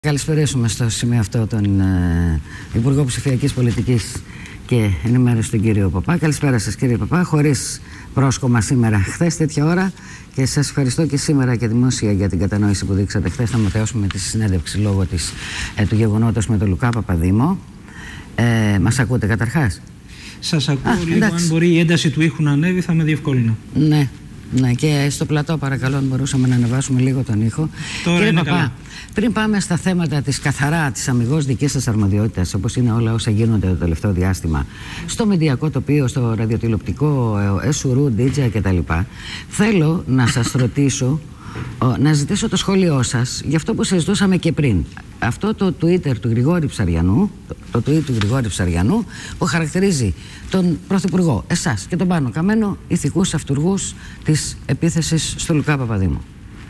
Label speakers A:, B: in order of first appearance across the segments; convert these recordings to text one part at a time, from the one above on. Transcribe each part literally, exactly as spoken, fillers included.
A: Καλησπερίσουμε στο σημείο αυτό τον ε, Υπουργό Ψηφιακής Πολιτικής και Ενημέρωση, τον κύριο Παπά. Καλησπέρα σας, κύριε Παπά. Χωρίς πρόσκομα σήμερα, χθες τέτοια ώρα, και σας ευχαριστώ και σήμερα και δημόσια για την κατανόηση που δείξατε χθες. Θα μετεώσουμε τη συνέντευξη λόγω της, ε, του γεγονότος με τον Λουκά Παπαδήμο. Ε, μας ακούτε καταρχάς?
B: Σας ακούω.
A: Α,
B: λίγο.
A: εντάξει.
B: Αν μπορεί η ένταση του ήχου να ανέβει, θα με διευκόλυνε.
A: Ναι. Ναι, και στο πλατό παρακαλώ αν μπορούσαμε να ανεβάσουμε λίγο τον ήχο.
B: Τώρα
A: Κύριε
B: είναι
A: Παπά,
B: καλά.
A: πριν πάμε στα θέματα της καθαρά, της αμιγώς δικής σας αρμοδιότητας, όπως είναι όλα όσα γίνονται το τελευταίο διάστημα, στο μηντιακό τοπίο, στο ραδιοτηλεοπτικό, εσουρού, ντίτζα κτλ., θέλω να σας ρωτήσω, να ζητήσω το σχόλιο σας για αυτό που συζητούσαμε και πριν. Αυτό το Twitter του Γρηγόρη Ψαριανού, το, το tweet του Γρηγόρη Ψαριανού, που χαρακτηρίζει τον Πρωθυπουργό, εσάς και τον Πάνο Καμένο, ηθικούς αυτουργούς της επίθεσης στο Λουκά Παπαδήμο.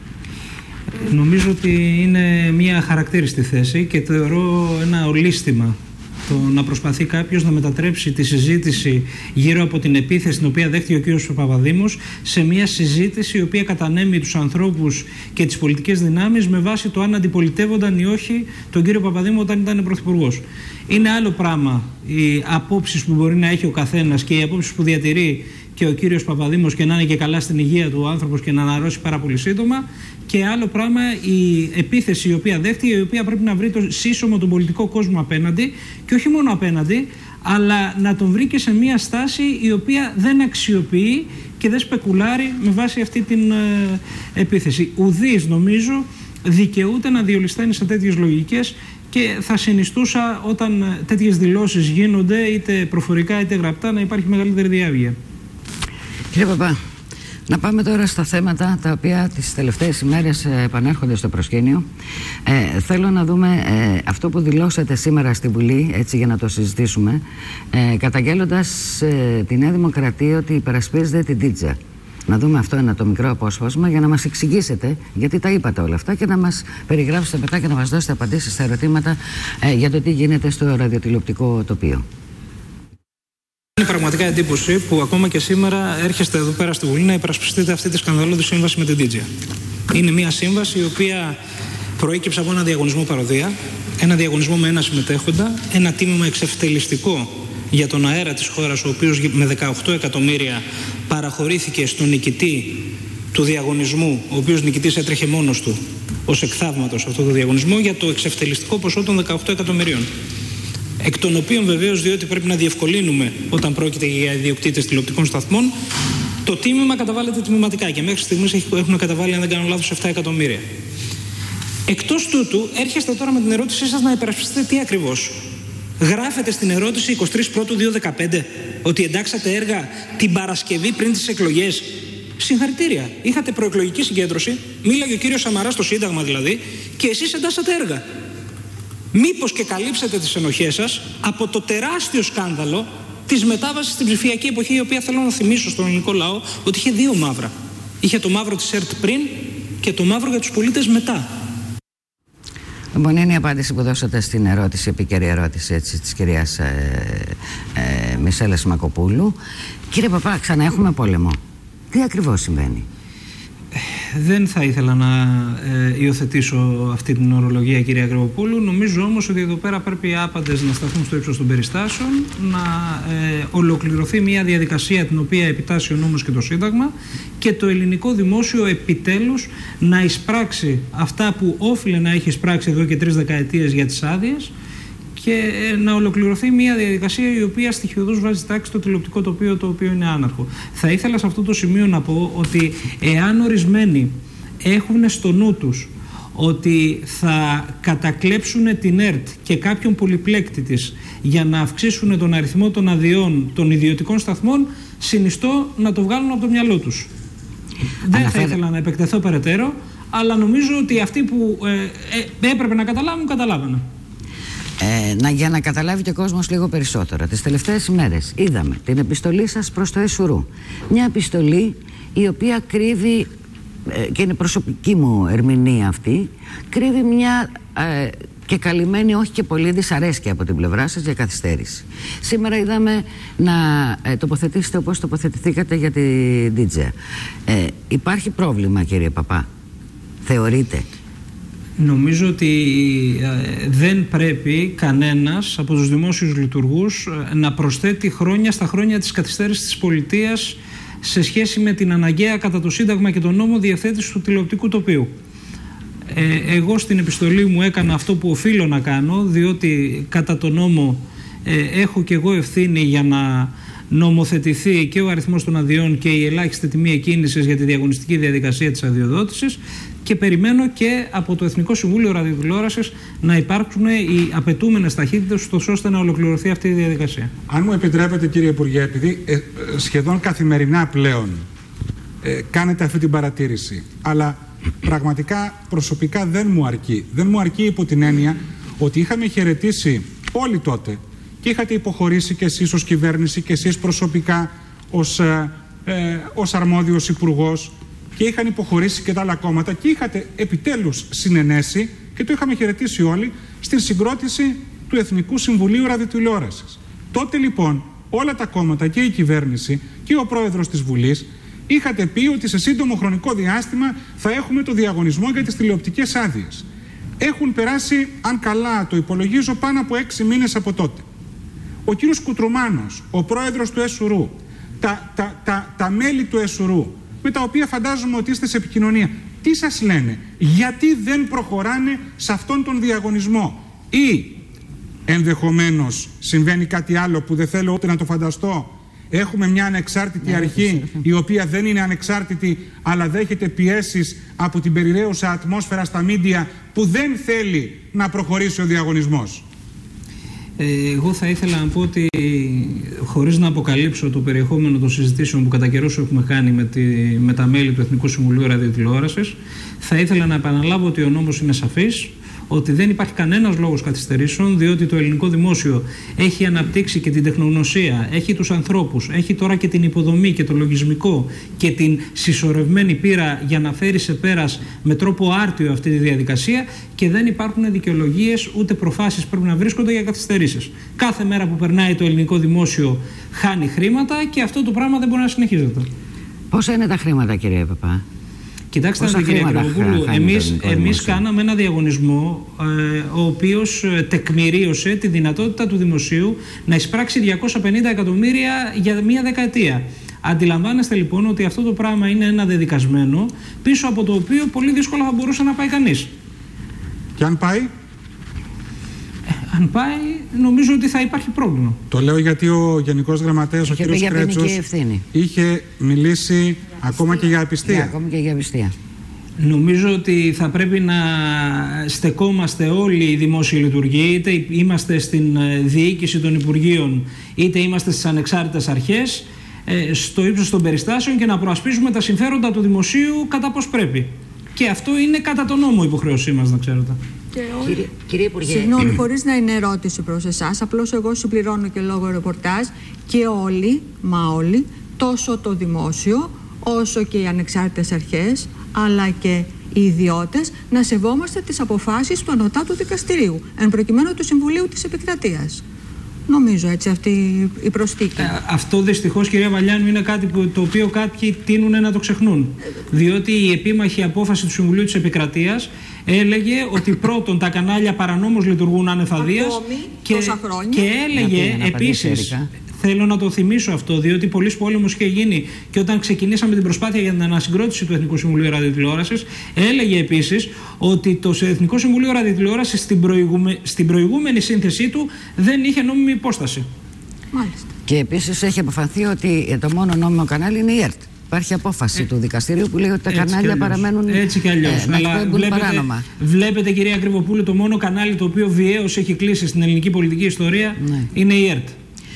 B: Νομίζω ότι είναι μια χαρακτήριστη θέση και θεωρώ ένα ολίσθημα το να προσπαθεί κάποιος να μετατρέψει τη συζήτηση γύρω από την επίθεση την οποία δέχτηκε ο κύριος Παπαδήμος σε μια συζήτηση η οποία κατανέμει τους ανθρώπους και τις πολιτικές δυνάμεις με βάση το αν αντιπολιτεύονταν ή όχι τον κύριο Παπαδήμο όταν ήταν πρωθυπουργός. Είναι άλλο πράγμα οι απόψεις που μπορεί να έχει ο καθένας και οι απόψεις που διατηρεί και ο κύριος Παπαδήμος και να είναι και καλά στην υγεία του ο άνθρωπος και να αναρρώσει πάρα πολύ σύντομα, και άλλο πράγμα η επίθεση η οποία δέχτηκε, η οποία πρέπει να βρει το σύσσωμο τον πολιτικό κόσμο απέναντι, και όχι μόνο απέναντι, αλλά να τον βρει και σε μια στάση η οποία δεν αξιοποιεί και δεν σπεκουλάρει με βάση αυτή την ε, επίθεση. Ουδής, νομίζω, δικαιούται να διολυσταίνει σε τέτοιες λογικές, και θα συνιστούσα όταν τέτοιες δηλώσεις γίνονται είτε προφορικά είτε γραπτά να υπάρχει μεγαλύτερη διάβγεια.
A: Κύριε Παπά, να πάμε τώρα στα θέματα τα οποία τις τελευταίες ημέρες επανέρχονται στο προσκήνιο. Ε, θέλω να δούμε ε, αυτό που δηλώσατε σήμερα στη Βουλή, έτσι για να το συζητήσουμε, ε, καταγγέλλοντας ε, τη Νέα Δημοκρατία ότι υπερασπίζεται την ντίτζα. Να δούμε αυτό ένα το μικρό απόσπασμα για να μας εξηγήσετε γιατί τα είπατε όλα αυτά και να μας περιγράψετε μετά και να μας δώσετε απαντήσεις στα ερωτήματα ε, για το τι γίνεται στο ραδιοτηλεοπτικό τοπίο.
B: Είναι πραγματικά εντύπωση που ακόμα και σήμερα έρχεστε εδώ πέρα στη Βουλή να υπερασπιστείτε αυτή τη σκανδαλώδη σύμβαση με την ντίτζα. Είναι μια σύμβαση η οποία προέκυψε από ένα διαγωνισμό παροδία, ένα διαγωνισμό με ένα συμμετέχοντα, ένα τίμημα εξευτελιστικό για τον αέρα της χώρας, ο οποίος με δεκαοκτώ εκατομμύρια παραχωρήθηκε στον νικητή του διαγωνισμού, ο οποίος νικητής έτρεχε μόνος του ως εκθαύματος αυτό το διαγωνισμό, για το εξευτελιστικό ποσό των δεκαοκτώ εκατομμυρίων. Εκ των οποίων βεβαίως, διότι πρέπει να διευκολύνουμε όταν πρόκειται για ιδιοκτήτες τηλεοπτικών σταθμών, το τίμημα καταβάλλεται τιμηματικά και μέχρι στιγμής έχουν καταβάλει, αν δεν κάνω λάθος, επτά εκατομμύρια. Εκτός τούτου, έρχεστε τώρα με την ερώτησή σας να υπερασπιστείτε τι ακριβώς. Γράφετε στην ερώτηση εικοστή τρίτη Πρώτου δύο χιλιάδες δεκαπέντε ότι εντάξατε έργα την Παρασκευή πριν τις εκλογές. Συγχαρητήρια. Είχατε προεκλογική συγκέντρωση, μίλαγε ο κύριος Σαμαράς στο Σύνταγμα δηλαδή, και εσείς εντάσσατε έργα. Μήπως και καλύψετε τις ενοχές σας από το τεράστιο σκάνδαλο της μετάβασης στην ψηφιακή εποχή, η οποία θέλω να θυμίσω στον ελληνικό λαό ότι είχε δύο μαύρα. Είχε το μαύρο της ΕΡΤ πριν και το μαύρο για τους πολίτες μετά.
A: Λοιπόν, είναι η απάντηση που δώσατε στην ερώτηση, επίκαιρη ερώτηση έτσι, της κυρίας ε, ε, Μισέλας Μακοπούλου. Κύριε Παπά, ξανά έχουμε πόλεμο. Τι ακριβώς συμβαίνει?
B: Δεν θα ήθελα να ε, υιοθετήσω αυτή την ορολογία, κυρία Γρηγοπούλου. Νομίζω όμως ότι εδώ πέρα πρέπει οι άπαντες να σταθούν στο ύψος των περιστάσεων, να ε, ολοκληρωθεί μια διαδικασία την οποία επιτάσσει ο νόμος και το Σύνταγμα, και το ελληνικό δημόσιο επιτέλους να εισπράξει αυτά που όφιλε να έχει εισπράξει εδώ και τρεις δεκαετίες για τις άδειες, και να ολοκληρωθεί μια διαδικασία η οποία στοιχειοδός βάζει τάξη στο τηλεοπτικό τοπίο, το οποίο είναι άναρχο. Θα ήθελα σε αυτό το σημείο να πω ότι εάν ορισμένοι έχουν στο νου τους ότι θα κατακλέψουν την ΕΡΤ και κάποιον πολυπλέκτη της για να αυξήσουν τον αριθμό των αδειών των ιδιωτικών σταθμών, συνιστώ να το βγάλουν από το μυαλό τους. Δεν θα ήθελα να επεκτεθώ περαιτέρω, αλλά νομίζω ότι αυτοί που ε, ε, έπρεπε να καταλάβουν, καταλάβανε.
A: Ε, να, για να καταλάβει και ο κόσμος λίγο περισσότερο, τις τελευταίες ημέρες είδαμε την επιστολή σας προς το Εσουρού. Μια επιστολή η οποία κρύβει, ε, και είναι προσωπική μου ερμηνεία αυτή, κρύβει μια ε, και καλυμμένη όχι και πολύ δυσαρέσκεια από την πλευρά σας για καθυστέρηση. Σήμερα είδαμε να ε, τοποθετήσετε όπως τοποθετηθήκατε για την ντίτζα. Ε, υπάρχει πρόβλημα, κύριε Παπά? Θεωρείτε?
B: Νομίζω ότι δεν πρέπει κανένας από τους δημόσιους λειτουργούς να προσθέτει χρόνια στα χρόνια της καθυστέρησης της πολιτείας σε σχέση με την αναγκαία κατά το Σύνταγμα και τον νόμο διευθέτηση του τηλεοπτικού τοπίου. Ε, εγώ στην επιστολή μου έκανα αυτό που οφείλω να κάνω, διότι κατά τον νόμο ε, έχω και εγώ ευθύνη για να νομοθετηθεί και ο αριθμός των αδειών και η ελάχιστη τιμή εκκίνησης για τη διαγωνιστική διαδικασία της αδειοδότησης, και περιμένω και από το Εθνικό Συμβούλιο Ραδιοτηλεόρασης να υπάρξουν οι απαιτούμενες ταχύτητες ώστε να ολοκληρωθεί αυτή η διαδικασία.
C: Αν μου επιτρέπετε, κύριε Υπουργέ, επειδή ε, σχεδόν καθημερινά πλέον ε, κάνετε αυτή την παρατήρηση, αλλά πραγματικά προσωπικά δεν μου αρκεί. Δεν μου αρκεί υπό την έννοια ότι είχαμε χαιρετήσει όλοι τότε και είχατε υποχωρήσει και εσείς ως κυβέρνηση και εσείς προσωπικά ως, ε, ε, ως αρμόδιος υπουργός, και είχαν υποχωρήσει και τα άλλα κόμματα και είχατε επιτέλους συνενέσει, και το είχαμε χαιρετήσει όλοι, στην συγκρότηση του Εθνικού Συμβουλίου Ραδιοτηλεόρασης. Τότε λοιπόν όλα τα κόμματα και η κυβέρνηση και ο πρόεδρος της Βουλής είχατε πει ότι σε σύντομο χρονικό διάστημα θα έχουμε το διαγωνισμό για τις τηλεοπτικές άδειες. Έχουν περάσει, αν καλά το υπολογίζω, πάνω από έξι μήνες από τότε. Ο κύριος Κουτρουμάνος, ο πρόεδρος του ΕΣΟΥΡΟΥ, τα, τα, τα, τα μέλη του ΕΣΟΥΡΟΥ, με τα οποία φαντάζομαι ότι είστε σε επικοινωνία, τι σας λένε, γιατί δεν προχωράνε σε αυτόν τον διαγωνισμό? Ή ενδεχομένως συμβαίνει κάτι άλλο που δεν θέλω ούτε να το φανταστώ? Έχουμε μια ανεξάρτητη αρχή, η οποία δεν είναι ανεξάρτητη, αλλά δέχεται πιέσεις από την περιραίουσα ατμόσφαιρα στα μίντια, που δεν θέλει να προχωρήσει ο διαγωνισμός.
B: Εγώ θα ήθελα να πω ότι, χωρίς να αποκαλύψω το περιεχόμενο των συζητήσεων που κατά καιρούς έχουμε κάνει με, τη, με τα μέλη του Εθνικού Συμβουλίου Ραδιοτηλεόρασης, θα ήθελα να επαναλάβω ότι ο νόμος είναι σαφής, ότι δεν υπάρχει κανένας λόγος καθυστερήσεων, διότι το ελληνικό δημόσιο έχει αναπτύξει και την τεχνογνωσία, έχει τους ανθρώπους, έχει τώρα και την υποδομή και το λογισμικό και την συσσωρευμένη πείρα για να φέρει σε πέρας με τρόπο άρτιο αυτή τη διαδικασία, και δεν υπάρχουν δικαιολογίες ούτε προφάσεις πρέπει να βρίσκονται για καθυστερήσεις. Κάθε μέρα που περνάει το ελληνικό δημόσιο χάνει χρήματα, και αυτό το πράγμα δεν μπορεί να συνεχίζεται.
A: Πόσα είναι τα χρήματα, κύριε Παπά?
B: Κοιτάξτε, κυρία Κρυβοπούλου, εμείς, εμείς κάναμε ένα διαγωνισμό ε, ο οποίος τεκμηρίωσε τη δυνατότητα του δημοσίου να εισπράξει διακόσια πενήντα εκατομμύρια για μία δεκαετία. Αντιλαμβάνεστε λοιπόν ότι αυτό το πράγμα είναι ένα δεδικασμένο, πίσω από το οποίο πολύ δύσκολα θα μπορούσε να πάει κανείς.
C: Και αν πάει?
B: Αν πάει, νομίζω ότι θα υπάρχει πρόβλημα.
C: Το λέω γιατί ο Γενικός Γραμματέας, ο κ. Κρέτσος, είχε μιλήσει ακόμα και για απιστία.
A: Για, ακόμα και για απιστία.
B: Νομίζω ότι θα πρέπει να στεκόμαστε όλοι οι δημόσιοι λειτουργοί, είτε είμαστε στην διοίκηση των Υπουργείων, είτε είμαστε στις ανεξάρτητες αρχές, στο ύψος των περιστάσεων, και να προασπίσουμε τα συμφέροντα του δημοσίου κατά πώς πρέπει. Και αυτό είναι κατά τον νόμο υποχρέωσή μας, να ξέρετε.
D: Κύριε, κύριε Υπουργέ, συγγνώμη, χωρίς να είναι ερώτηση προς εσάς, απλώς εγώ συμπληρώνω και λόγω ρεπορτάζ, και όλοι, μα όλοι, τόσο το δημόσιο όσο και οι ανεξάρτητες αρχές, αλλά και οι ιδιώτες, να σεβόμαστε τις αποφάσεις του Ανωτάτου Δικαστηρίου, εν προκειμένου του Συμβουλίου της Επικρατείας. Νομίζω έτσι αυτή η προσθήκη. Ε,
B: αυτό δυστυχώς, κυρία Βαλιάνου, είναι κάτι που, το οποίο κάποιοι τείνουν να το ξεχνούν. Διότι η επίμαχη απόφαση του Συμβουλίου της Επικρατείας έλεγε ότι πρώτον τα κανάλια παρανόμως λειτουργούν ανεφαδίας, και, και έλεγε επίσης, θέλω να το θυμίσω αυτό, διότι πολλής πόλεμος είχε γίνει και όταν ξεκινήσαμε την προσπάθεια για την ανασυγκρότηση του Εθνικού Συμβουλίου Ραδιοτηλεόρασης, έλεγε επίσης ότι το Εθνικό Συμβουλίο Ραδιοτηλεόρασης στην, προηγούμε, στην προηγούμενη σύνθεσή του δεν είχε νόμιμη υπόσταση.
D: Μάλιστα.
A: Και επίσης έχει αποφανθεί ότι το μόνο νόμιμο κανάλι είναι η ΕΡΤ. Υπάρχει απόφαση ε, του δικαστηρίου που λέει ότι τα κανάλια παραμένουν
B: έτσι κι αλλιώς.
A: Ε,
B: Αλλά βλέπετε, βλέπετε, κυρία Κρυβοπούλου, το μόνο κανάλι το οποίο βιαίως έχει κλείσει στην ελληνική πολιτική ιστορία, ναι, είναι η ΕΡΤ.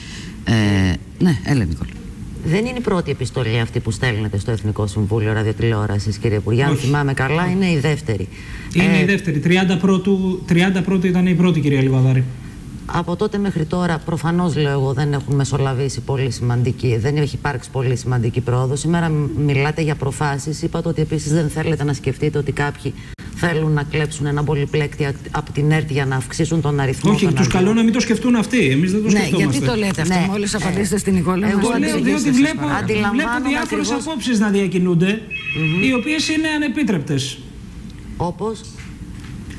A: Ε, ναι, έλα Νικόλα.
E: Δεν είναι η πρώτη επιστολή αυτή που στέλνετε στο Εθνικό Συμβούλιο Ραδιοτηλεόρασης, κύριε Υπουργέ. Αν θυμάμαι καλά, είναι η δεύτερη.
B: Είναι ε, η δεύτερη. τριάντα πρώτου ήταν η πρώτη, κυρία Λιβαδάρη.
E: Από τότε μέχρι τώρα, προφανώς λέω εγώ, δεν έχουν μεσολαβήσει πολύ σημαντική, δεν έχει υπάρξει πολύ σημαντική πρόοδο. Σήμερα μιλάτε για προφάσεις. Είπατε ότι επίσης δεν θέλετε να σκεφτείτε ότι κάποιοι θέλουν να κλέψουν ένα πολυπλέκτη από την ΕΡΤ για να αυξήσουν τον αριθμό.
B: Όχι, τους καλώ να μην το σκεφτούν αυτοί. Εμείς δεν το
A: ναι,
B: σκεφτόμαστε.
A: Γιατί το λέτε αυτό, ναι, μόλις απαντήσετε στην Νικόλα?
B: Εγώ λέω διότι βλέπω, βλέπω διάφορες απόψεις να διακινούνται, mm-hmm. οι οποίες είναι ανεπίτρεπτες.
E: Όπως?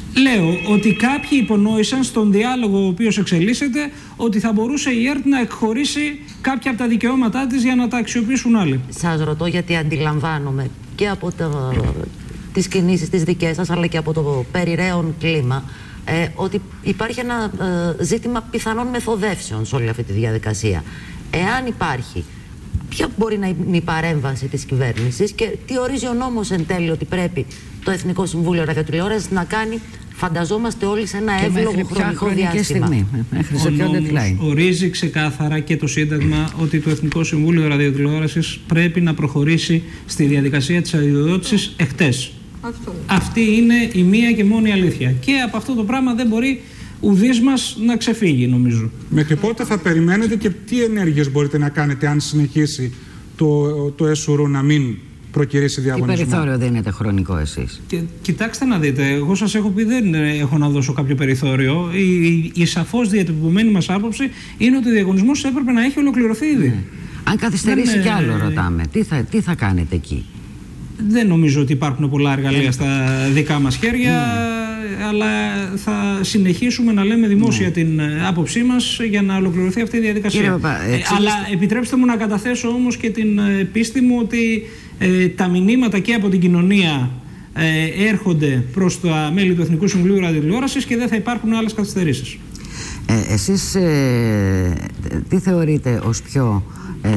B: Λέω ότι κάποιοι υπονόησαν στον διάλογο ο οποίος εξελίσσεται ότι θα μπορούσε η ΕΡΤ να εκχωρήσει κάποια από τα δικαιώματά της για να τα αξιοποιήσουν άλλοι.
E: Σας ρωτώ γιατί αντιλαμβάνομαι και από το, τις κινήσεις τις δικές σας αλλά και από το περιραίον κλίμα ε, ότι υπάρχει ένα ε, ζήτημα πιθανών μεθοδεύσεων σε όλη αυτή τη διαδικασία. Εάν υπάρχει, ποια μπορεί να είναι η παρέμβαση της κυβέρνησης και τι ορίζει ο νόμος εν τέλει ότι πρέπει το Εθνικό Συμβούλιο Ραδιοτηλεόρασης να κάνει, φανταζόμαστε όλοι, σε ένα εύλογο χρονικό διάστημα.
A: Στιγμή, μέχρι σε ποιο deadline.
B: Ορίζει ξεκάθαρα και το Σύνταγμα ότι το Εθνικό Συμβούλιο Ραδιοτηλεόρασης πρέπει να προχωρήσει στη διαδικασία της αδειοδότησης εχτες.
D: Αυτό.
B: Αυτή είναι η μία και μόνη αλήθεια. Και από αυτό το πράγμα δεν μπορεί ουδής μας να ξεφύγει, νομίζω.
C: Μέχρι πότε θα περιμένετε και τι ενέργειες μπορείτε να κάνετε αν συνεχίσει το, το ΕΣΟΥΡΟΥ να μην προκυρήσει διαγωνισμό?
A: Τι περιθώριο δίνετε χρονικό εσείς?
B: Και, κοιτάξτε να δείτε, εγώ σας έχω πει δεν έχω να δώσω κάποιο περιθώριο. Η, η, η σαφώς διατυπωμένη μας άποψη είναι ότι ο διαγωνισμός έπρεπε να έχει ολοκληρωθεί ήδη.
A: Ναι. Αν καθυστερήσει
B: δεν,
A: κι άλλο, ρωτάμε, τι θα, τι θα κάνετε εκεί?
B: Δεν νομίζω ότι υπάρχουν πολλά εργαλεία στα δικά μας χέρια, ναι. αλλά θα συνεχίσουμε να λέμε δημόσια ναι. την άποψή μας για να ολοκληρωθεί αυτή η διαδικασία.
A: Κύριε Παπά,
B: ε, αλλά επιτρέψτε μου να καταθέσω όμως και την πίστη μου ότι ε, τα μηνύματα και από την κοινωνία ε, έρχονται προς τα μέλη του Εθνικού Συμβουλίου Ραδιοτηλεόρασης και δεν θα υπάρχουν άλλες καθυστερήσεις.
A: Ε, εσείς ε, τι θεωρείτε ως πιο... Ε,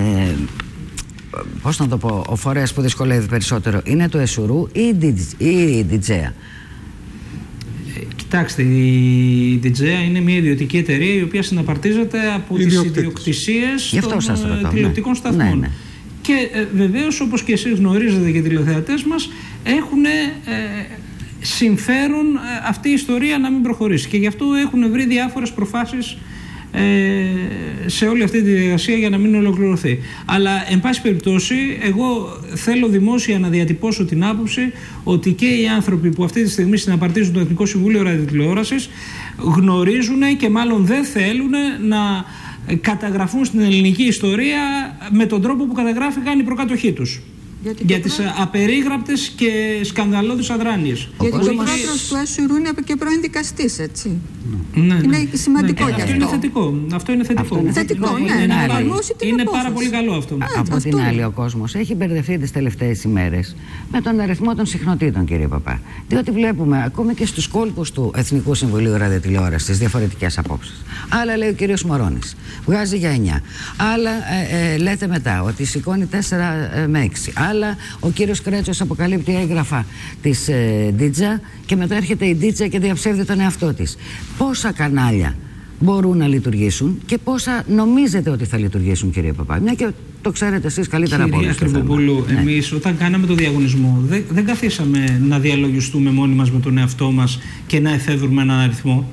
A: πώς να το πω, ο φορέας που δυσκολεύει περισσότερο, είναι το ΕΣΟΥΡΟΥ ή η Ντιτζέα?
B: Κοιτάξτε, η Ντιτζέα είναι μια ιδιωτική εταιρεία η οποία συναπαρτίζεται από τις ιδιοκτησίες των τηλεοπτικών ναι. σταθμών. Ναι, ναι. Και ε, βεβαίως, όπως και εσείς γνωρίζετε και οι τηλεθεατές μας, έχουν ε, συμφέρον ε, αυτή η ιστορία να μην προχωρήσει. Και γι' αυτό έχουν βρει διάφορες προφάσεις σε όλη αυτή τη διαδικασία για να μην ολοκληρωθεί. Αλλά εν πάση περιπτώσει εγώ θέλω δημόσια να διατυπώσω την άποψη ότι και οι άνθρωποι που αυτή τη στιγμή συναπαρτίζουν το Εθνικό Συμβούλιο Ραδιοτηλεόρασης γνωρίζουν και μάλλον δεν θέλουν να καταγραφούν στην ελληνική ιστορία με τον τρόπο που καταγράφηκαν οι προκάτοχοί τους. Γιατί για τις πρώην... απερίγραπτες και σκανδαλώδεις αδράνειες.
D: Γιατί ο πρόεδρος του ΕΣΟΥΡΟΥ είναι και πρώην δικαστής, έτσι.
B: Ναι, ναι.
D: Είναι σημαντικό
B: ναι,
D: και
B: αυτό.
D: αυτό.
B: Είναι θετικό. Αυτό είναι θετικό.
D: Αυτό είναι θετικό, ναι. ναι, ναι, ναι.
B: Είναι, είναι πάρα πολύ καλό αυτό.
A: Α, από
D: αυτό
A: την
D: είναι.
A: άλλη, ο κόσμος έχει μπερδευτεί τις τελευταίες ημέρες με τον αριθμό των συχνοτήτων, κύριε Παπά. Διότι βλέπουμε ακόμη και στους κόλπους του Εθνικού Συμβουλίου Ραδιοτηλεόρασης τις διαφορετικές απόψεις. Άλλα λέει ο κύριος Μωρώνης, βγάζει για εννιά. Άλλα ε, ε, λέτε μετά ότι σηκώνει τέσσερα ε, με έξι. Άλλα ο κύριος Κρέτσος αποκαλύπτει έγγραφα της ε, Ντίτζα και μετά έρχεται η Ντίτζα και διαψεύδει τον εαυτό της. Πόσα κανάλια μπορούν να λειτουργήσουν και πόσα νομίζετε ότι θα λειτουργήσουν, κύριε Παπά? Μια και το ξέρετε εσείς καλύτερα από όλους.
B: Κύριε Κρυβοπούλου, ναι. εμείς όταν κάναμε το διαγωνισμό δεν, δεν καθίσαμε να διαλογιστούμε μόνοι μας με τον εαυτό μας και να εφεύρουμε έναν αριθμό.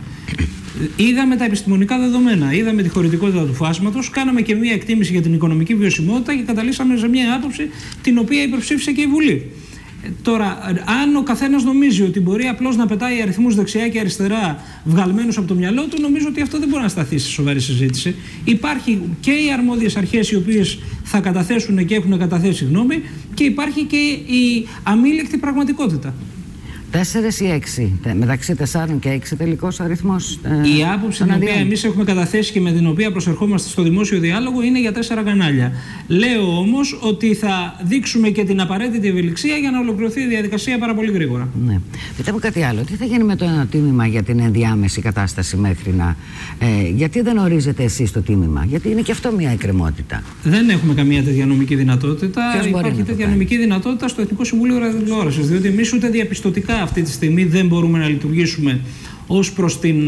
B: Είδαμε τα επιστημονικά δεδομένα, είδαμε τη χωρητικότητα του φάσματος, κάναμε και μια εκτίμηση για την οικονομική βιωσιμότητα και καταλήξαμε σε μια άποψη την οποία υπερψήφισε και η Βουλή. Τώρα, αν ο καθένας νομίζει ότι μπορεί απλώς να πετάει αριθμούς δεξιά και αριστερά βγαλμένους από το μυαλό του, νομίζω ότι αυτό δεν μπορεί να σταθεί σε σοβαρή συζήτηση. Υπάρχει και οι αρμόδιες αρχές οι οποίες θα καταθέσουν και έχουν καταθέσει γνώμη και υπάρχει και η αμήλικτη πραγματικότητα.
A: Τέσσερις ή έξι, μεταξύ τεσσάρων και έξι τελικός αριθμός.
B: Ε, η άποψη την οποία εμείς έχουμε καταθέσει και με την οποία προσερχόμαστε στο δημόσιο διάλογο είναι για τέσσερα κανάλια. Λέω όμως ότι θα δείξουμε και την απαραίτητη ευελιξία για να ολοκληρωθεί η διαδικασία πάρα πολύ γρήγορα.
A: Ναι. Πείτε μου κάτι άλλο. Τι θα γίνει με το ένα τίμημα για την ενδιάμεση κατάσταση μέχρι να. Ε, γιατί δεν ορίζετε εσείς το τίμημα? Γιατί είναι και αυτό μια εκκρεμότητα.
B: Δεν έχουμε καμία τέτοια νομική δυνατότητα.
A: Ποιος
B: Υπάρχει τέτοια νομική δυνατότητα στο Εθνικό Συμβούλιο Ραδιοτηλεόρασης. Διότι εμείς ούτε διαπιστωτικά αυτή τη στιγμή δεν μπορούμε να λειτουργήσουμε ως προς την.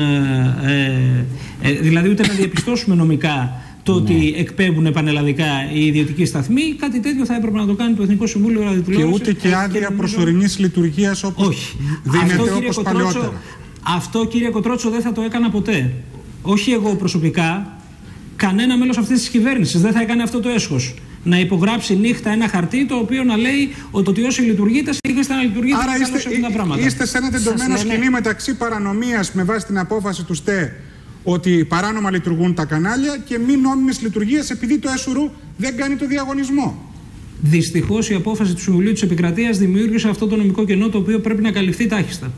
B: Ε, ε, δηλαδή, ούτε να διαπιστώσουμε νομικά το ότι ναι. εκπέμπουν πανελλαδικά οι ιδιωτικοί σταθμοί. Κάτι τέτοιο θα έπρεπε να το κάνει το Εθνικό Συμβούλιο Ραδιοτηλεόρασης.
C: Και ούτε και άδεια και προσωρινής λειτουργίας όπως
B: Όχι.
C: δίνεται
B: αυτό,
C: όπως παλιότερα.
B: Αυτό, κύριε Κοτρότσο, δεν θα το έκανα ποτέ. Όχι εγώ προσωπικά, κανένα μέλος αυτής της κυβέρνησης δεν θα έκανε αυτό το έσχος. Να υπογράψει νύχτα ένα χαρτί το οποίο να λέει ότι όσοι λειτουργείτε, συνεχίστε να λειτουργείτε.
C: Άρα είστε, σε αυτά τα πράγματα. Είστε σε ένα τεντωμένο σκηνή μεταξύ παρανομίας με βάση την απόφαση του ΣΤΕ ότι παράνομα λειτουργούν τα κανάλια και μη νόμιμες λειτουργίες επειδή το ΕΣΟΥΡΟΥ δεν κάνει το διαγωνισμό.
B: Δυστυχώς η απόφαση του Συμβουλίου της Επικρατείας δημιούργησε αυτό το νομικό κενό, το οποίο πρέπει να καλυφθεί τάχιστα.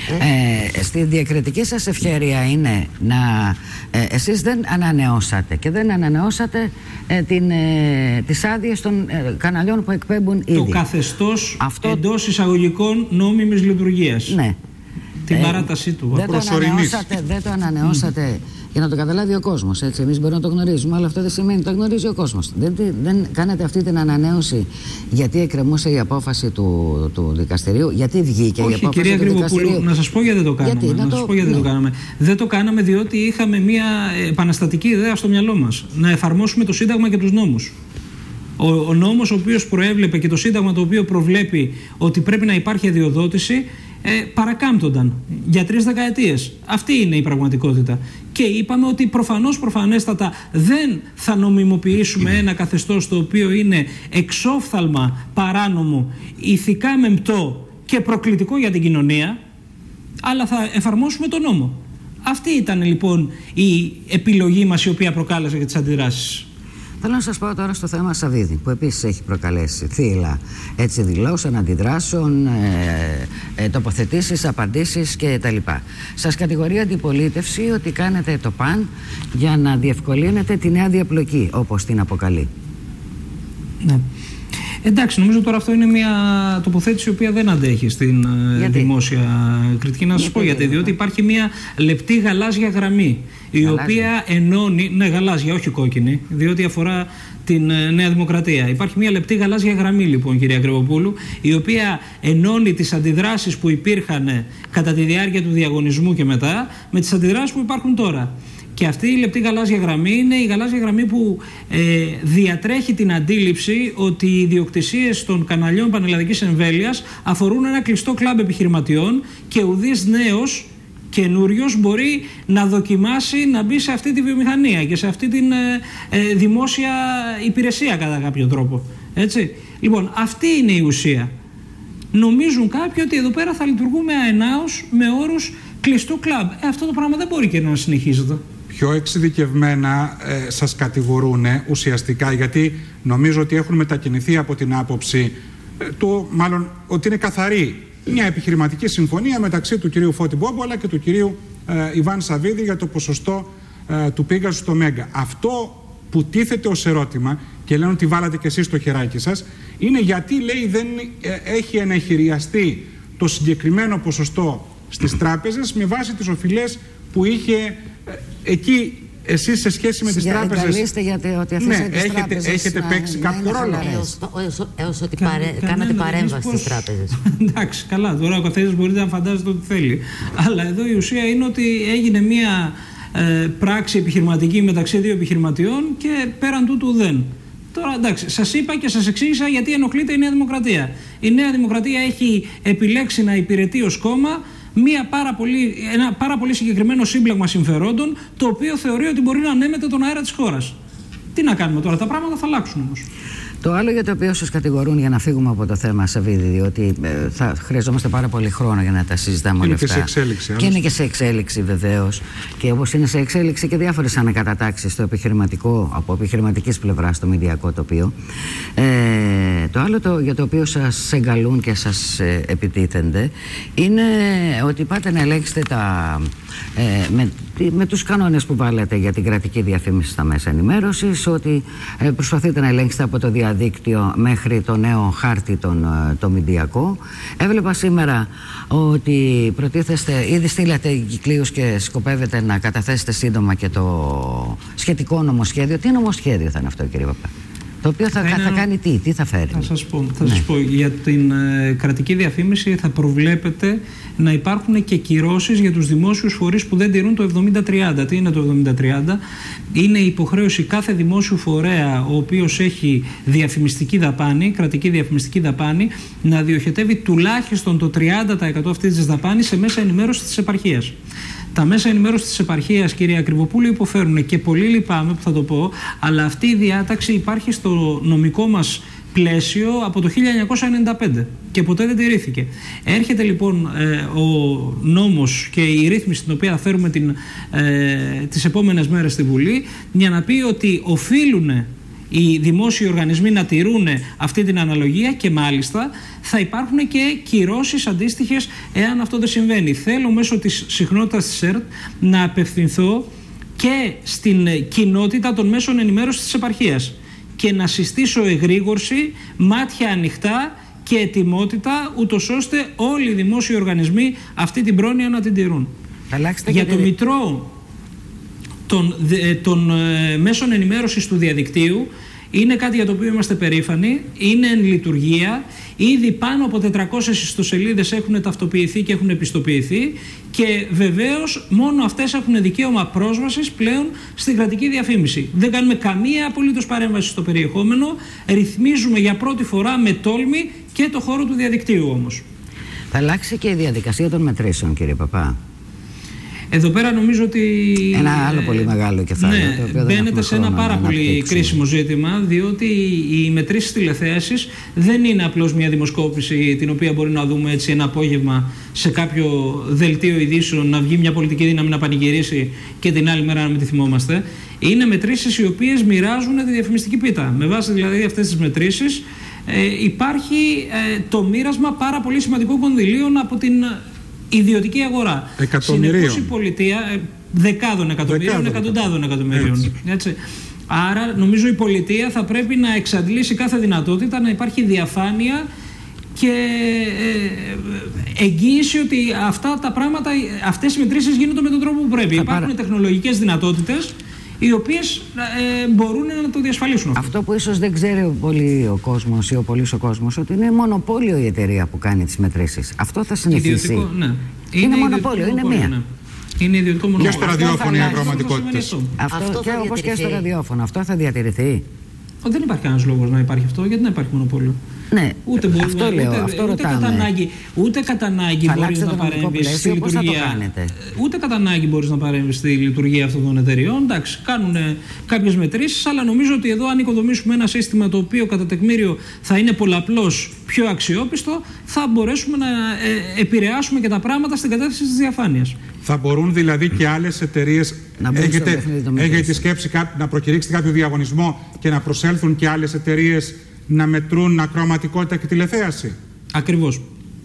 A: Ε, στη διακριτική σας ευχέρεια είναι να ε, εσείς δεν ανανεώσατε και δεν ανανεώσατε ε, την, ε, τις άδειες των ε, καναλιών που εκπέμπουν ήδη.
B: Το καθεστώς
A: αυτό...
B: εντός εισαγωγικών νόμιμης λειτουργίας.
A: Ναι.
B: Την
A: ε,
B: παράτασή του.
A: Δεν το ανανεώσατε, δεν το ανανεώσατε για να το καταλάβει ο κόσμος. Εμείς μπορούμε να το γνωρίζουμε, αλλά αυτό δεν σημαίνει το γνωρίζει ο κόσμος. Δεν, δεν κάνατε αυτή την ανανέωση γιατί εκκρεμούσε η απόφαση του, του δικαστηρίου, γιατί βγήκε
B: Όχι,
A: η απόφαση
B: κυρία
A: του δικαστηρίου.
B: Να σας πω γιατί δεν το κάναμε.
A: Γιατί,
B: να
A: να
B: σας
A: το...
B: πω γιατί
A: ναι.
B: δεν το κάναμε. Δεν το κάναμε διότι είχαμε μια επαναστατική ιδέα στο μυαλό μας. Να εφαρμόσουμε το Σύνταγμα και τους νόμους. Ο, ο νόμος ο οποίος προέβλεπε και το Σύνταγμα το οποίο προβλέπει ότι πρέπει να υπάρχει αδειοδότηση ε, παρακάμπτονταν για τρεις δεκαετίες. Αυτή είναι η πραγματικότητα. Και είπαμε ότι προφανώς, προφανέστατα δεν θα νομιμοποιήσουμε ένα καθεστώς το οποίο είναι εξόφθαλμα παράνομο, ηθικά μεμπτό και προκλητικό για την κοινωνία, αλλά θα εφαρμόσουμε τον νόμο. Αυτή ήταν λοιπόν η επιλογή μας, η οποία προκάλεσε και τις αντιδράσεις.
A: Θέλω να σας πάω τώρα στο θέμα Σαββίδη, που επίσης έχει προκαλέσει θύελλα έτσι δηλώσεων, αντιδράσεων, ε, ε, τοποθετήσεις, απαντήσεις κτλ. Σας κατηγορεί αντιπολίτευση ότι κάνετε το παν για να διευκολύνετε τη νέα διαπλοκή, όπως την αποκαλεί.
B: Ναι. Εντάξει, νομίζω τώρα αυτό είναι μια τοποθέτηση η οποία δεν αντέχει στην γιατί? δημόσια κριτική. Να σας πω γιατί. Διότι υπάρχει μια λεπτή γαλάζια γραμμή η γαλάζια. οποία ενώνει. Ναι, γαλάζια, όχι κόκκινη, διότι αφορά την Νέα Δημοκρατία. Υπάρχει μια λεπτή γαλάζια γραμμή, λοιπόν, κυρία Κρυβοπούλου, η οποία ενώνει τις αντιδράσεις που υπήρχαν κατά τη διάρκεια του διαγωνισμού και μετά με τις αντιδράσεις που υπάρχουν τώρα. Και αυτή η λεπτή γαλάζια γραμμή είναι η γαλάζια γραμμή που ε, διατρέχει την αντίληψη ότι οι ιδιοκτησίες των καναλιών πανελλαδικής εμβέλειας αφορούν ένα κλειστό κλαμπ επιχειρηματιών και ουδής νέος καινούριος μπορεί να δοκιμάσει να μπει σε αυτή τη βιομηχανία και σε αυτή την ε, ε, δημόσια υπηρεσία κατά κάποιο τρόπο. Έτσι. Λοιπόν, αυτή είναι η ουσία. Νομίζουν κάποιοι ότι εδώ πέρα θα λειτουργούμε αενάως με όρους κλειστού κλαμπ. Ε, αυτό το πράγμα δεν μπορεί και να συνεχίζεται.
C: Πιο εξειδικευμένα ε, σας κατηγορούν ουσιαστικά, γιατί νομίζω ότι έχουν μετακινηθεί από την άποψη ε, το, μάλλον ότι είναι καθαρή μια επιχειρηματική συμφωνία μεταξύ του κυρίου Φώτη Μπόμπο αλλά και του κυρίου ε, Ιβάν Σαββίδη για το ποσοστό ε, του Πέγασου στο Μέγκα. Αυτό που τίθεται ως ερώτημα, και λένε ότι βάλατε και εσείς το χεράκι σας, είναι γιατί, λέει, δεν ε, έχει ενεχειριαστεί το συγκεκριμένο ποσοστό στις τράπεζες με βάση τις οφειλές που είχε ε, εκεί εσείς σε σχέση με τις
A: για,
C: τράπεζες.
A: Εγκαλείστε γιατί ότι
C: ναι, έχετε,
A: τράπεζες
C: έχετε
A: να,
C: παίξει
A: να
C: κάποιο ρόλο.
E: Έως, έως ότι Κα, παρέ, κάνατε παρέμβαση στις τράπεζες.
B: Εντάξει, καλά, τώρα ο καθένας μπορείτε να φαντάζεται ό,τι θέλει. Αλλά εδώ η ουσία είναι ότι έγινε μια ε, πράξη επιχειρηματική μεταξύ δύο επιχειρηματιών και πέραν τούτου δεν. Τώρα, εντάξει, σας είπα και σας εξήγησα γιατί ενοχλείται η Νέα Δημοκρατία. Η Νέα Δημοκρατία έχει επιλέξει να υπηρετεί ως κόμμα μια πάρα πολύ, ένα πάρα πολύ συγκεκριμένο σύμπλεγμα συμφερόντων, το οποίο θεωρεί ότι μπορεί να ανέμεται τον αέρα της χώρας. Τι να κάνουμε τώρα, τα πράγματα θα αλλάξουν όμως.
A: Το άλλο για το οποίο σας κατηγορούν, για να φύγουμε από το θέμα Σαββίδη, διότι ε, θα χρειαζόμαστε πάρα πολύ χρόνο για να τα συζητάμε όλα αυτά.
C: Και είναι και σε εξέλιξη.
A: Και είναι και σε εξέλιξη βεβαίως. Και όπως είναι σε εξέλιξη και διάφορες ανακατατάξεις στο επιχειρηματικό, από επιχειρηματικής πλευράς στο μηδιακό τοπίο. Ε, το άλλο το, για το οποίο σας εγκαλούν και σας ε, επιτίθενται είναι ότι πάτε να ελέγξετε τα, ε, με, με τους κανόνες που βάλετε για την κρατική διαφήμιση στα μέσα ενημέρωσης, ότι ε, προσπαθείτε να ελέγξετε από το διαδίκτυο μέχρι το νέο χάρτη τον, το μηντιακό. Έβλεπα σήμερα ότι προτίθεστε, ήδη στείλατε κυκλίους και σκοπεύετε να καταθέσετε σύντομα και το σχετικό νομοσχέδιο. Τι νομοσχέδιο θα είναι αυτό, κύριε Παπά? Το οποίο θα, θα, θα κάνει τι, τι θα φέρει?
B: Θα σας πω, θα
A: ναι.
B: σας πω για την ε, κρατική διαφήμιση θα προβλέπετε να υπάρχουν και κυρώσεις για τους δημόσιους φορείς που δεν τηρούν το εβδομήντα τριάντα. Τι είναι το εβδομήντα τριάντα? Είναι η υποχρέωση κάθε δημόσιου φορέα ο οποίος έχει διαφημιστική δαπάνη, κρατική διαφημιστική δαπάνη, να διοχετεύει τουλάχιστον το τριάντα τοις εκατό αυτής της δαπάνης σε μέσα ενημέρωση της επαρχίας. Τα μέσα ενημέρωση της επαρχίας, κυρία Κρυβοπούλου, υποφέρουν και πολύ λυπάμαι που θα το πω, αλλά αυτή η διάταξη υπάρχει στο νομικό μας πλαίσιο από το χίλια εννιακόσια ενενήντα πέντε και ποτέ δεν τηρήθηκε. Έρχεται λοιπόν ε, ο νόμος και η ρύθμιση την οποία θα φέρουμε την, ε, τις επόμενες μέρες στη Βουλή για να πει ότι οφείλουν οι δημόσιοι οργανισμοί να τηρούν αυτή την αναλογία και μάλιστα θα υπάρχουν και κυρώσεις αντίστοιχες εάν αυτό δεν συμβαίνει. Θέλω μέσω της συχνότητας της ΕΡΤ να απευθυνθώ και στην κοινότητα των μέσων ενημέρωσης της επαρχίας και να συστήσω εγρήγορση, μάτια ανοιχτά και ετοιμότητα, ούτως ώστε όλοι οι δημόσιοι οργανισμοί αυτή την πρόνοια να την τηρούν. Για το μητρό των, των ε, μέσων ενημέρωσης του διαδικτύου είναι κάτι για το οποίο είμαστε περήφανοι, είναι εν λειτουργία, ήδη πάνω από τετρακόσιες ιστοσελίδες έχουν ταυτοποιηθεί και έχουν επιστοποιηθεί και βεβαίως μόνο αυτές έχουν δικαίωμα πρόσβασης πλέον στην κρατική διαφήμιση. Δεν κάνουμε καμία απολύτως παρέμβαση στο περιεχόμενο, ρυθμίζουμε για πρώτη φορά με τόλμη και το χώρο του διαδικτύου όμως.
A: Θα αλλάξει και η διαδικασία των μετρήσεων, κύριε Παπά.
B: Εδώ πέρα νομίζω ότι
A: ένα άλλο πολύ μεγάλο κεφάλαιο.
B: Ναι, το οποίο μπαίνετε σε ένα πάρα πολύ κρίσιμο ζήτημα, διότι οι μετρήσεις τηλεθέασης δεν είναι απλώς μια δημοσκόπηση την οποία μπορεί να δούμε έτσι ένα απόγευμα σε κάποιο δελτίο ειδήσεων, να βγει μια πολιτική δύναμη να πανηγυρίσει και την άλλη μέρα να μην τη θυμόμαστε. Είναι μετρήσεις οι οποίες μοιράζουν τη διαφημιστική πίτα. Με βάση δηλαδή αυτές τις μετρήσεις ε, υπάρχει ε, το μοίρασμα πάρα πολύ σημαντικών κονδυλίων από την ιδιωτική αγορά. Συνεπώς η πολιτεία, δεκάδων εκατομμυρίων, εκατοντάδων εκατομμυρίων. Έτσι. Έτσι. Άρα νομίζω η πολιτεία θα πρέπει να εξαντλήσει κάθε δυνατότητα να υπάρχει διαφάνεια και ε, εγγύηση ότι αυτά τα πράγματα, αυτές οι μετρήσεις γίνονται με τον τρόπο που πρέπει. Θα Υπάρχουν πάρα... τεχνολογικές δυνατότητες οι οποίες ε, μπορούν να το διασφαλίσουν.
A: Αυτό που ίσως δεν ξέρει πολύ ο κόσμος ή ο πολύς ο κόσμος, ότι είναι μονοπόλιο η εταιρεία που κάνει τις μετρήσεις. Αυτό θα συνεχίσει.
B: Ιδιωτικό, ναι.
A: Είναι, είναι μονοπόλιο, είναι μία.
B: Ναι. Είναι ιδιωτικό μονοπόλιο.
C: Και στο ραδιόφωνο οι αγροματικότητες.
A: Αυτό, αυτό και όπως και στο ραδιόφωνο. Αυτό θα διατηρηθεί.
B: Δεν υπάρχει κανένας λόγος να υπάρχει αυτό, γιατί να υπάρχει μονοπόλιο.
A: Ναι,
B: ούτε μπορεί,
A: αυτό
B: ούτε,
A: λέω,
B: ούτε,
A: αυτό
B: ούτε
A: ρωτάμε.
B: Κατά ανάγκη, ούτε κατά ανάγκη μπορείς να παρέμβεις στη λειτουργία. Ούτε κατά ανάγκη μπορείς να παρέμβεις στη λειτουργία αυτών των εταιριών. Εντάξει, κάνουν κάποιες μετρήσεις, αλλά νομίζω ότι εδώ, αν οικοδομήσουμε ένα σύστημα το οποίο κατά τεκμήριο θα είναι πολλαπλώς πιο αξιόπιστο, θα μπορέσουμε να ε, επηρεάσουμε και τα πράγματα στην κατεύθυνση της διαφάνειας.
C: Θα μπορούν δηλαδή και άλλες εταιρείες, έχετε, έχετε τη σκέψη να προκηρύξετε κάποιο διαγωνισμό και να προσέλθουν και άλλες εταιρείες να μετρούν ακροαματικότητα και τηλεθέαση?
B: Ακριβώς.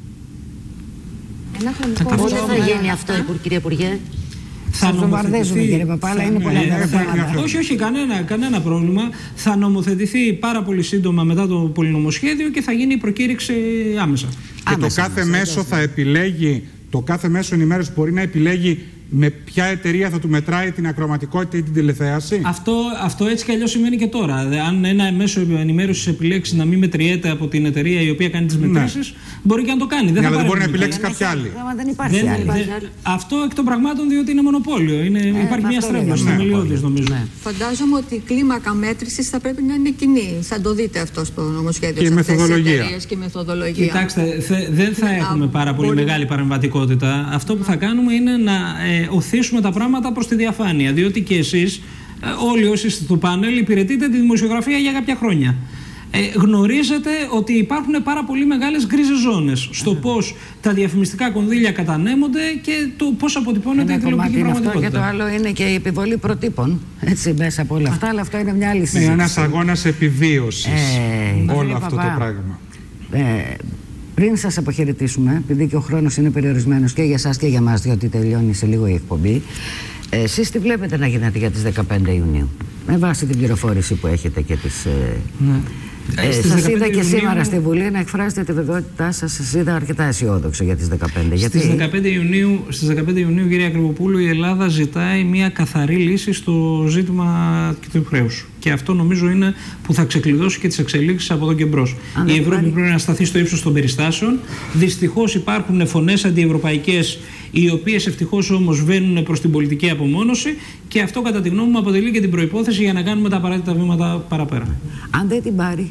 E: Πότε θα γίνει αυτό, κύριε Υπουργέ?
A: Θα νομοθετηθεί, κύριε Παπά, αλλά είναι πολλά πράγματα.
B: Όχι, όχι, κανένα, κανένα πρόβλημα. Θα νομοθετηθεί πάρα πολύ σύντομα μετά το πολυνομοσχέδιο και θα γίνει η προκήρυξη άμεσα.
C: Και
A: άμεσα,
C: το κάθε
A: άμεσα,
C: μέσο θα επιλέγει, το κάθε μέσο ενημέρωση μπορεί να επιλέγει με ποια εταιρεία θα του μετράει την ακροαματικότητα ή την τηλεθέαση.
B: Αυτό, αυτό έτσι κι αλλιώς σημαίνει και τώρα. Αν ένα μέσο ενημέρωσης επιλέξει να μην μετριέται από την εταιρεία η οποία κάνει τις μετρήσεις, ναι, μπορεί και να το κάνει.
C: Ναι,
B: δεν
C: αλλά
B: θα
C: δεν μπορεί να επιλέξει κάποια άλλη.
A: Δεν υπάρχει
B: δεν,
A: άλλη.
B: Δε, αυτό εκ των πραγμάτων, διότι είναι μονοπόλιο. Είναι, ε, υπάρχει μια στρέβλωση θεμελιώδης, νομίζω. Ναι.
D: Φαντάζομαι ότι η κλίμακα μέτρησης θα πρέπει να είναι κοινή. Θα το δείτε αυτό στο νομοσχέδιο.
C: Και η μεθοδολογία.
D: Και μεθοδολογία.
B: Κοιτάξτε, θε, δεν θα έχουμε πάρα πολύ μεγάλη παρεμβατικότητα. Αυτό που θα κάνουμε είναι να ε, οθήσουμε τα πράγματα προς τη διαφάνεια. Διότι και εσείς, όλοι όσοι είστε στο πάνελ, υπηρετείτε τη δημοσιογραφία για κάποια χρόνια. Ε, γνωρίζετε ότι υπάρχουν πάρα πολύ μεγάλες γκρίζες ζώνες στο πώς τα διαφημιστικά κονδύλια κατανέμονται και το πώς αποτυπώνεται η τηλεοπτική πραγματικότητα.
A: Και το άλλο είναι και η επιβολή προτύπων, έτσι, μέσα από όλα αυτά, αλλά αυτό είναι μια άλλη συζήτηση.
C: Είναι ένας αγώνας επιβίωσης ε, όλο αυτό Παπά, το πράγμα.
A: Ε, Πριν σας αποχαιρετήσουμε, επειδή και ο χρόνος είναι περιορισμένος και για εσάς και για μας, διότι τελειώνει σε λίγο η εκπομπή, εσείς τι βλέπετε να γίνεται για τις δεκαπέντε Ιουνίου, με βάση την πληροφόρηση που έχετε και τις... Ναι. Ε, σας είδα και σήμερα στη Βουλή να εκφράσετε τη βεβαιότητά σας. Σας είδα αρκετά αισιόδοξο για τις δεκαπέντε.
B: Στις, γιατί... δεκαπέντε Ιουνίου, στις δεκαπέντε Ιουνίου, κυρία Κρυβοπούλου, η Ελλάδα ζητάει μια καθαρή λύση στο ζήτημα του χρέους. Και αυτό νομίζω είναι που θα ξεκλειδώσει και τις εξελίξεις από εδώ και μπρος. Η Ευρώπη πάρει... πρέπει να σταθεί στο ύψος των περιστάσεων. Δυστυχώς υπάρχουν φωνές αντιευρωπαϊκές, οι οποίες ευτυχώς όμως βαίνουν προς την πολιτική απομόνωση, και αυτό κατά τη γνώμη μου αποτελεί και την προϋπόθεση για να κάνουμε τα απαραίτητα βήματα παραπέρα.
A: Αν δεν την πάρει.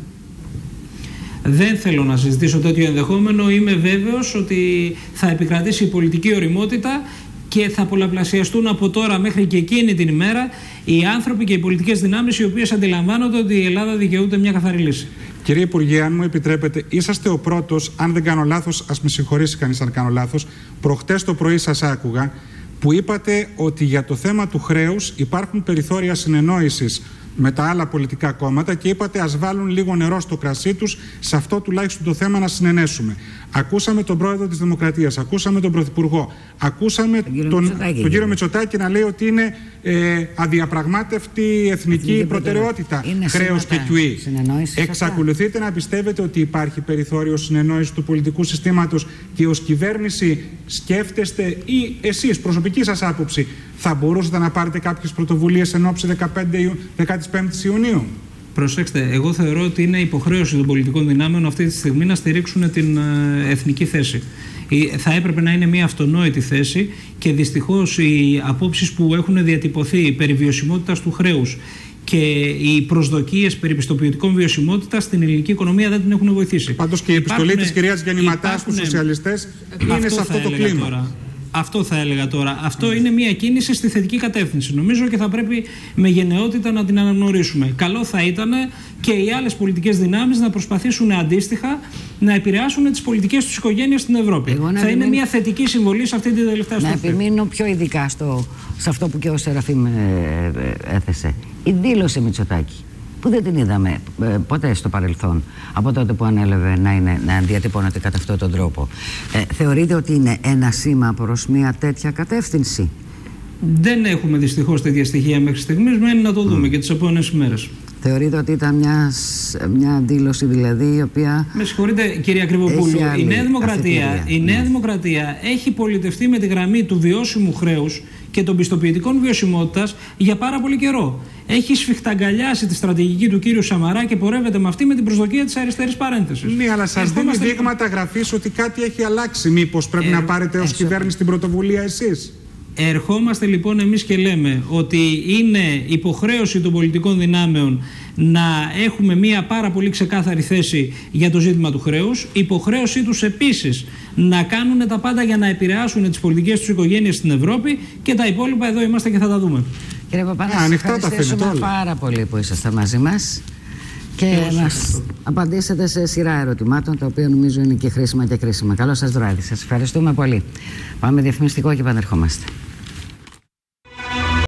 B: Δεν θέλω να συζητήσω τέτοιο ενδεχόμενο. Είμαι βέβαιος ότι θα επικρατήσει η πολιτική ωριμότητα και θα πολλαπλασιαστούν από τώρα μέχρι και εκείνη την ημέρα οι άνθρωποι και οι πολιτικές δυνάμεις οι οποίες αντιλαμβάνονται ότι η Ελλάδα δικαιούται μια καθαρή λύση.
C: Κύριε Υπουργέ, αν μου επιτρέπετε, είσαστε ο πρώτος, αν δεν κάνω λάθος, ας με συγχωρήσει κανείς αν κάνω λάθος, προχτές το πρωί σας άκουγα που είπατε ότι για το θέμα του χρέους υπάρχουν περιθώρια συνεννόησης με τα άλλα πολιτικά κόμματα και είπατε ας βάλουν λίγο νερό στο κρασί τους, σε αυτό τουλάχιστον το θέμα να συνενέσουμε. Ακούσαμε τον πρόεδρο της Δημοκρατίας, ακούσαμε τον Πρωθυπουργό, ακούσαμε τον κύριο, τον, τον κύριο Μητσοτάκη να λέει ότι είναι ε, αδιαπραγμάτευτη εθνική, εθνική προτεραιότητα χρέος και κιουί. Εξακολουθείτε να πιστεύετε ότι υπάρχει περιθώριο συνεννόησης του πολιτικού συστήματος και ως κυβέρνηση σκέφτεστε ή εσείς προσωπική σας άποψη θα μπορούσατε να πάρετε κάποιες πρωτοβουλίες εν ώψη δεκαπέντε Ιουνίου?
B: Προσέξτε, εγώ θεωρώ ότι είναι υποχρέωση των πολιτικών δυνάμεων αυτή τη στιγμή να στηρίξουν την εθνική θέση. Θα έπρεπε να είναι μια αυτονόητη θέση και δυστυχώς οι απόψεις που έχουν διατυπωθεί περί βιωσιμότητας του χρέους και οι προσδοκίες περί πιστοποιητικών βιωσιμότητας στην ελληνική οικονομία δεν την έχουν βοηθήσει.
C: Πάντως και η επιστολή υπάρχουν, της κυρίας Γεννηματά στους σοσιαλιστές είναι σε αυτό το κλίμα.
B: Τώρα. Αυτό θα έλεγα τώρα. Αυτό mm. είναι μια κίνηση στη θετική κατεύθυνση. Νομίζω και θα πρέπει με γενναιότητα να την αναγνωρίσουμε. Καλό θα ήταν και οι άλλες πολιτικές δυνάμεις να προσπαθήσουν αντίστοιχα να επηρεάσουν τις πολιτικές τους οικογένειες στην Ευρώπη. Θα επιμείνω... είναι μια θετική συμβολή σε αυτή την τελευταία στροφή.
A: Να επιμείνω πιο ειδικά στο, σε αυτό που και ο Σεραφείμ ε, ε, έθεσε. Η δήλωση Μητσοτάκη, που δεν την είδαμε ε, ποτέ στο παρελθόν, από τότε που ανέλαβε να, είναι, να διατυπώνεται κατά αυτόν τον τρόπο. Ε, θεωρείτε ότι είναι ένα σήμα προς μια τέτοια κατεύθυνση?
B: Δεν έχουμε δυστυχώς τέτοια στοιχεία μέχρι στιγμής, μένει να το δούμε mm. και τις επόμενες ημέρες.
A: Θεωρείτε ότι ήταν μια, μια δήλωση δηλαδή η οποία...
B: Με συγχωρείτε κυρία Κρυβοπούλου, η Νέα Δημοκρατία, η Νέα ναι. Δημοκρατία έχει πολιτευτεί με τη γραμμή του βιώσιμου χρέους και των πιστοποιητικών βιωσιμότητας για πάρα πολύ καιρό. Έχει σφιχταγκαλιάσει τη στρατηγική του κύριου Σαμαρά και πορεύεται με αυτή με την προσδοκία της αριστερής παρένθεσης.
C: Ναι, αλλά σας δίνει δείγματα γραφής ότι κάτι έχει αλλάξει. Μήπως πρέπει ε, να πάρετε ως κυβέρνηση την πρωτοβουλία εσείς?
B: Ερχόμαστε λοιπόν εμείς και λέμε ότι είναι υποχρέωση των πολιτικών δυνάμεων να έχουμε μια πάρα πολύ ξεκάθαρη θέση για το ζήτημα του χρέους. Υποχρέωσή τους επίσης να κάνουν τα πάντα για να επηρεάσουν τις πολιτικές τους οικογένειες στην Ευρώπη και τα υπόλοιπα εδώ είμαστε και θα τα δούμε.
A: Κύριε Παπά, να σας ευχαριστήσουμε πάρα πολύ που ήσασταν μαζί μας και μας απαντήσετε σε σειρά ερωτημάτων, τα οποία νομίζω είναι και χρήσιμα και κρίσιμα. Καλό σας βράδυ. Σας ευχαριστούμε πολύ. Πάμε διαφημιστικό και επανερχόμαστε.